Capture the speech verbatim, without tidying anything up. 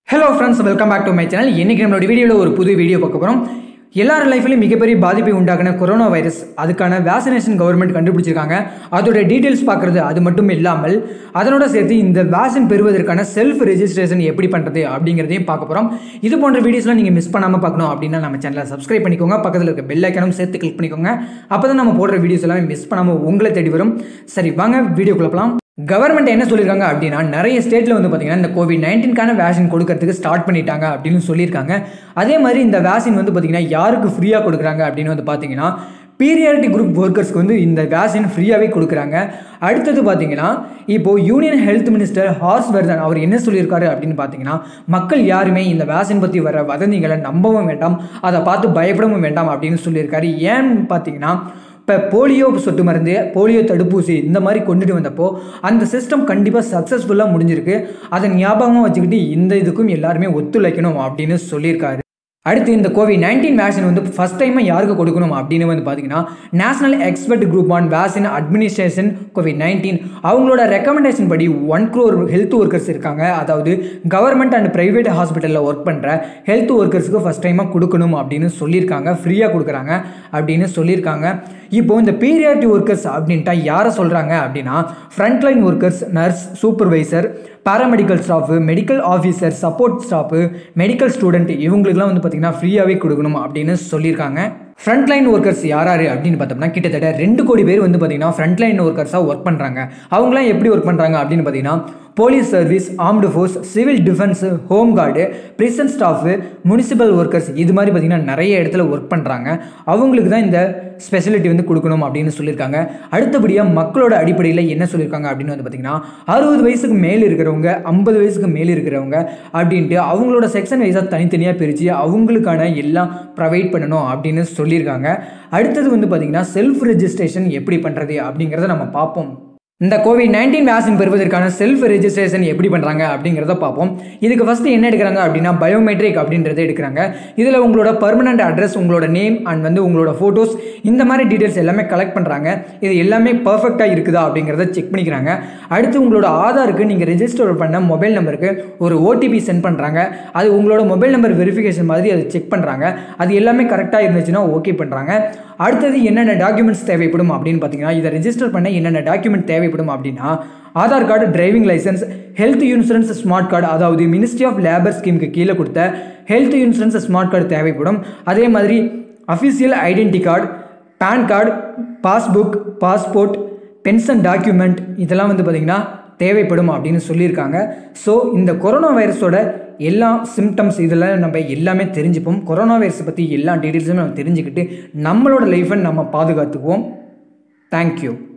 Hello friends, welcome back to my channel. இன்னைக்கு நம்மளோட வீடியோல ஒரு புது வீடியோ பார்க்க போறோம். எல்லார லைஃப்லயும் மிகப்பெரிய பாதிப்பை உண்டாக்குன கொரோனா வைரஸ் அதுக்கான வேக்சினேஷன் கவர்மெண்ட் கண்டுபிடிச்சிருக்காங்க. அதோட டீடைல்ஸ் பார்க்கிறது அது மட்டும் இல்லாமல் அதனோட சேர்த்து இந்த வேக்சின் பெறுவதற்கான செல்ஃப் ரெஜிஸ்ட்ரேஷன் எப்படி பண்றது அப்படிங்கறதையும் பார்க்க போறோம். இது போன்ற வீடியோஸ்லாம் நீங்க மிஸ் பண்ணாம பார்க்கணும் அப்படினா நம்ம சேனலை சப்ஸ்கிரைப் பண்ணிக்கோங்க. பக்கத்துல இருக்க பெல் ஐகானும் சேர்த்து கிளிக் பண்ணிக்கோங்க. அப்பதான் நம்ம போடுற வீடியோஸ் எல்லாம் மிஸ் பண்ணாம உங்களை தேடி வரும். சரி வாங்க வீடியோக்குள்ள போலாம். கவர்மெண்ட் என்ன சொல்லியிருக்காங்க அப்படின்னா நிறைய ஸ்டேட்டில் வந்து பார்த்தீங்கன்னா இந்த கோவிட் நைன்டீன்கான வேக்சின் கொடுக்கறதுக்கு ஸ்டார்ட் பண்ணிட்டாங்க அப்படின்னு சொல்லியிருக்காங்க. அதே மாதிரி இந்த வேக்சின் வந்து பார்த்தீங்கன்னா யாருக்கு ஃப்ரீயாக கொடுக்குறாங்க அப்படின்னு வந்து பார்த்தீங்கன்னா பீரியாரிட்டி குரூப் ஒர்க்கர்ஸ்க்கு வந்து இந்த வேக்சின் ஃப்ரீயாகவே கொடுக்குறாங்க. அடுத்தது பார்த்தீங்கன்னா இப்போது யூனியன் ஹெல்த் மினிஸ்டர் ஹர்ஷ்வர்தன் அவர் என்ன சொல்லியிருக்காரு அப்படின்னு பார்த்தீங்கன்னா மக்கள் யாருமே இந்த வேக்சின் பற்றி வர வதந்திகளை நம்பவும் வேண்டாம், அதை பார்த்து பயப்படவும் வேண்டாம் அப்படின்னு சொல்லியிருக்காரு. ஏன்னு பார்த்தீங்கன்னா இப்போ போலியோ சொட்டு மருந்து, போலியோ தடுப்பூசி இந்த மாதிரி கொண்டுட்டு வந்தப்போ அந்த சிஸ்டம் கண்டிப்பாக சக்ஸஸ்ஃபுல்லாக முடிஞ்சிருக்கு. அதை ஞாபகமாக வச்சுக்கிட்டு இந்த இதுக்கும் எல்லாருமே ஒத்துழைக்கணும் அப்படின்னு சொல்லியிருக்காரு. அடுத்து இந்த கோவிட் நைன்டீன் வேக்சின் வந்து ஃபர்ஸ்ட் டைமாக யாருக்கு கொடுக்கணும் அப்படின்னு வந்து பார்த்தீங்கன்னா national expert group on vaccine administration covid nineteen அவங்களோட ரெக்கமெண்டேஷன் படி ஒன் க்ரோர் ஹெல்த் ஒர்க்கர்ஸ் இருக்காங்க. அதாவது கவர்மெண்ட் அண்ட் ப்ரைவேட் ஹாஸ்பிட்டலில் ஒர்க் பண்ணுற ஹெல்த் ஒர்க்கர்ஸுக்கு ஃபர்ஸ்ட் டைமாக கொடுக்கணும் அப்படின்னு சொல்லியிருக்காங்க. ஃப்ரீயாக கொடுக்குறாங்க அப்படின்னு சொல்லியிருக்காங்க. இப்போ இந்த பீரியாரிட்டி ஒர்க்கர்ஸ் அப்படின்ட்டா யாரை சொல்கிறாங்க அப்படின்னா frontline workers, nurse, supervisor, paramedical staff, medical officer, support staff, medical student இவங்களுக்குலாம் வந்து பார்த்தீங்கன்னா ஃப்ரீயாகவே கொடுக்கணும் அப்படின்னு சொல்லியிருக்காங்க. ஃப்ரண்ட்லைன் ஒர்க்கர்ஸ் யாராரு அப்படின்னு பார்த்தோம்னா கிட்டத்தட்ட ரெண்டு கோடி பேர் வந்து பார்த்தீங்கன்னா ஃப்ரண்ட்லைன் ஒர்க்கர்ஸாக ஒர்க் பண்ணுறாங்க. அவங்களாம் எப்படி ஒர்க் பண்ணுறாங்க அப்படின்னு பார்த்தீங்கன்னா police service, armed force, civil defence, home guard, prison staff, municipal workers இது மாதிரி பார்த்தீங்கன்னா நிறைய இடத்துல ஒர்க் பண்ணுறாங்க. அவங்களுக்கு தான் இந்த ஸ்பெசிலிட்டி வந்து கொடுக்கணும் அப்படின்னு சொல்லியிருக்காங்க. அடுத்தபடியாக மக்களோட அடிப்படையில் என்ன சொல்லியிருக்காங்க அப்படின்னு வந்து பார்த்தீங்கன்னா அறுபது வயசுக்கு மேலே இருக்கிறவங்க, ஐம்பது வயசுக்கு மேலே இருக்கிறவங்க அப்படின்ட்டு அவங்களோட செக்ஷன் வைஸாக தனித்தனியாக பிரித்து அவங்களுக்கான எல்லாம் ப்ரொவைட் பண்ணணும் அப்படின்னு சொல்லியிருக்காங்க. அடுத்தது வந்து பார்த்தீங்கன்னா செல்ஃப் ரெஜிஸ்ட்ரேஷன் எப்படி பண்ணுறது அப்படிங்கிறத நம்ம பார்ப்போம். இந்த கோவிட் நைன்டீன் வேக்சின் பெறுவதற்கான செல்ஃப் ரெஜிஸ்ட்ரேஷன் எப்படி பண்ணுறாங்க அப்படிங்கிறத பார்ப்போம். இதுக்கு ஃபஸ்ட்டு என்ன எடுக்கிறாங்க அப்படின்னா பயோமெட்ரிக் அப்படின்றத எடுக்கிறாங்க. இதில் உங்களோட பர்மனண்ட் அட்ரஸ், உங்களோட நேம் அண்ட் வந்து உங்களோட ஃபோட்டோஸ் இந்த மாதிரி டீட்டெயில்ஸ் எல்லாமே கலெக்ட் பண்ணுறாங்க. இது எல்லாமே பர்ஃபெக்டாக இருக்குதா அப்படிங்கிறத செக் பண்ணிக்கிறாங்க. அடுத்து உங்களோட ஆதாருக்கு நீங்கள் ரெஜிஸ்டர் பண்ண மொபைல் நம்பருக்கு ஒரு ஓடிபி சென்ட் பண்ணுறாங்க. அது உங்களோட மொபைல் நம்பர் வெரிஃபிகேஷன் மாதிரி அதை செக் பண்ணுறாங்க. அது எல்லாமே கரெக்டாக இருந்துச்சுன்னா ஓகே பண்ணுறாங்க. அடுத்தது என்னென்ன டாக்குமெண்ட்ஸ் தேவைப்படும் அப்படின்னு பார்த்தீங்கன்னா இதை ரெஜிஸ்டர் பண்ண என்னென்ன டாக்குமெண்ட் தேவைப்படும் அப்படின்னா Aadhaar card, driving licence, health insurance smart card, அதாவது மினிஸ்ட்ரி ஆஃப் லேபர் ஸ்கீமுக்கு கீழே கொடுத்த ஹெல்த் இன்சூரன்ஸ் ஸ்மார்ட் கார்டு தேவைப்படும். அதே மாதிரி official identity card, PAN card, passbook, passport, pension document இதெல்லாம் வந்து பார்த்திங்கன்னா தேவைப்படும் அப்படின்னு சொல்லியிருக்காங்க. ஸோ இந்த கொரோனா வைரஸோட எல்லா சிம்டம்ஸ் இதெல்லாம் நம்ம எல்லாமே தெரிஞ்சுப்போம். கொரோனா வைரஸை பற்றி எல்லா டீட்டெயில்ஸுமே நம்ம தெரிஞ்சுக்கிட்டு நம்மளோட லைஃப்பை நம்ம பாதுகாத்துக்குவோம். தேங்க்யூ.